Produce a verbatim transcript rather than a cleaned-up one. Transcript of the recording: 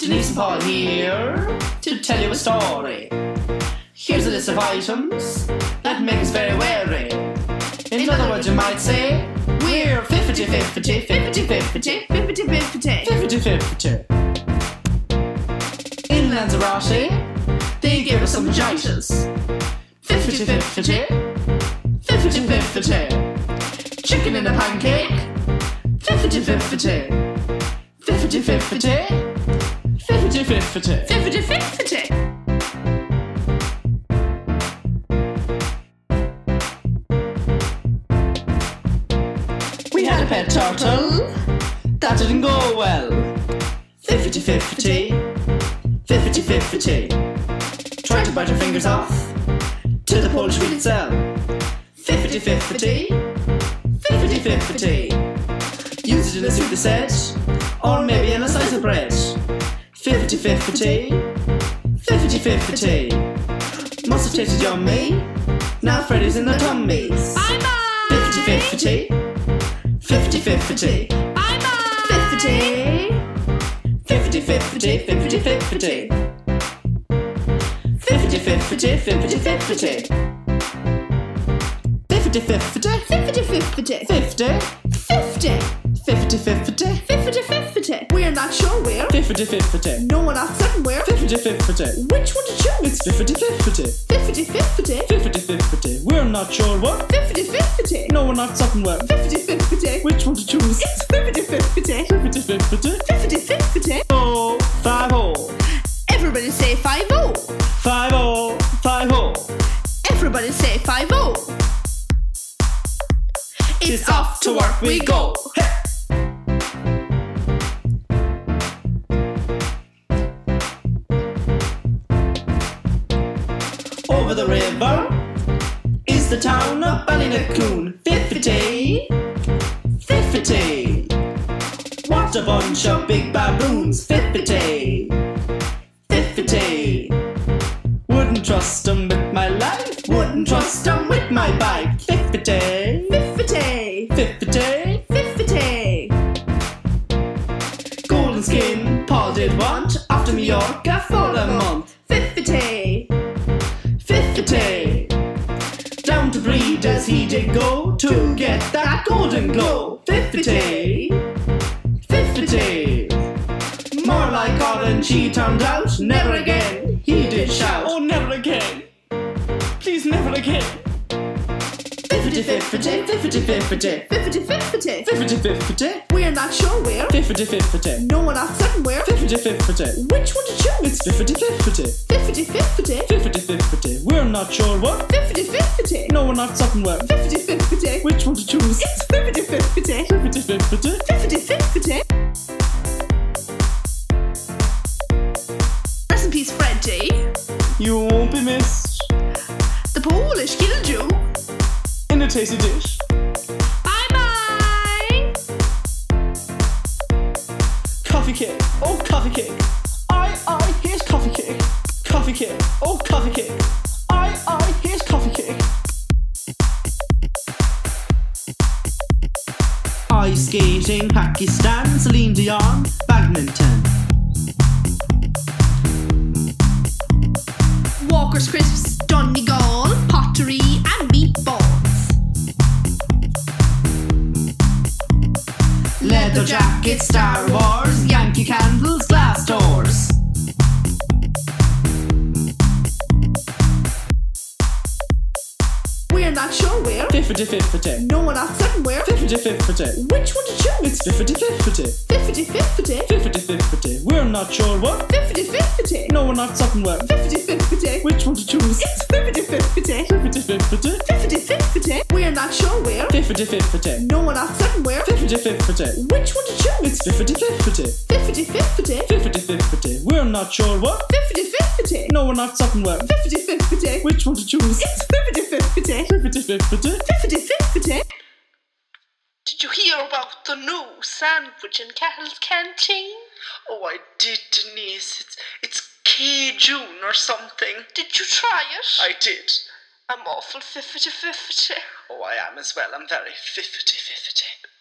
Denise and Paul here to tell you a story. Here's a list of items that make us very wary. In other words, you might say, we're fifty fifty, fifty fifty, fifty fifty, fifty fifty. In Lanzarote, they give us some vaginas. Fifty fifty, fifty fifty. Chicken in a pancake. Fifty fifty, fifty fifty, fifty fifty, fifty fifty. We had a pet turtle that didn't go well. Fifty fifty, fifty fifty. Tried to bite her fingers off till the Polish wheat sell. Fifty fifty, fifty fifty. Use it in a soup set, or maybe in a slice of bread. Fifty fifty, fifty fifty. Must have tasted yummy. Now Freddy's in the tummy. Bye bye. Fifty fifty, fifty fifty. Bye bye. Fifty, fifty fifty, fifty fifty. Fifty fifty, fifty fifty. Fifty fifty, Fifty fifty. fifty. Fifty. Fifty fifty, Fifty fifty. We're not sure where. fifty fifty, No, we're not certain where. fifty fifty. Which one to choose? It's fifty fifty, Fifty fifty. fifty fifty. We're not sure what. Fifty fifty. No, we're not certain where. Fifty fifty. Which one to choose? It's fifty fifty. Fifty fifty. Fifty fifty. Oh, five oh. Everybody say five oh. Five oh, five oh. Everybody say five oh. It's off to work we go. Hey. Over the river is the town of Ballynacoon. Fifty, fifty. What a bunch of big baboons. Fifty, fifty. Wouldn't trust them with my life. Wouldn't trust them with my bike. Fifty, Fifty. fifty. Fifty. Golden skin Paul did want after Mallorca for a month. Fifty. Fifty. Down to Breeders he did go to get that golden glow. Fifty. Fifty. More like orange he turned out. Never again he did shout. Oh, never again. Please, never again. Fifty fifty, fifty fifty. Fifty fifty. Fifty fifty. We're not sure where. Fifty fifty. No, we're not certain where. Fifty fifty. Which one to choose? It's fifty fifty. Fifty fifty. Fifty fifty. We're not sure what. Fifty fifty. No, we're not certain where. Fifty fifty. Which one to choose? It's fifty fifty. Fifty fifty. Fifty fifty. Rest in peace, Freddy. You won't be missed The Polish killed you. in a tasty dish. Bye bye. Coffee cake. Oh, coffee cake. I, I, here's coffee cake. Coffee cake. Oh, coffee cake. I, I, here's coffee cake. Ice skating, Pakistan, Celine Dion, badminton. Walker's crisps, Donegal, pottery and meatballs. Leather jackets, Star Wars, Yankee candles, glass doors. We're not sure where. Fifty fifty. No, we're not certain where. Fifty fifty. Which one to choose? It's fifty fifty. Fifty fifty. Fifty fifty. We're not sure what. Fifty fifty. No, we're not certain where. Fifty fifty. Which one to choose? It's fifty fifty. Fifty fifty. Fifty fifty. We're not sure where. Fifty fifty. No, we're not certain where. Fifty fifty. Which one to choose? It's fifty fifty. Fifty fifty. Fifty fifty. We're not sure what. Fifty fifty. No, we're not certain where. Fifty fifty. Which one to choose? It's fifty fifty. Fifty fifty. Fifty fifty. Did you hear about the new sandwich in Carol's canteen? Oh, I did, Denise. It's, it's Cajun or something. Did you try it? I did. I'm awful fifty fifty. Oh, I am as well. I'm very fifty fifty.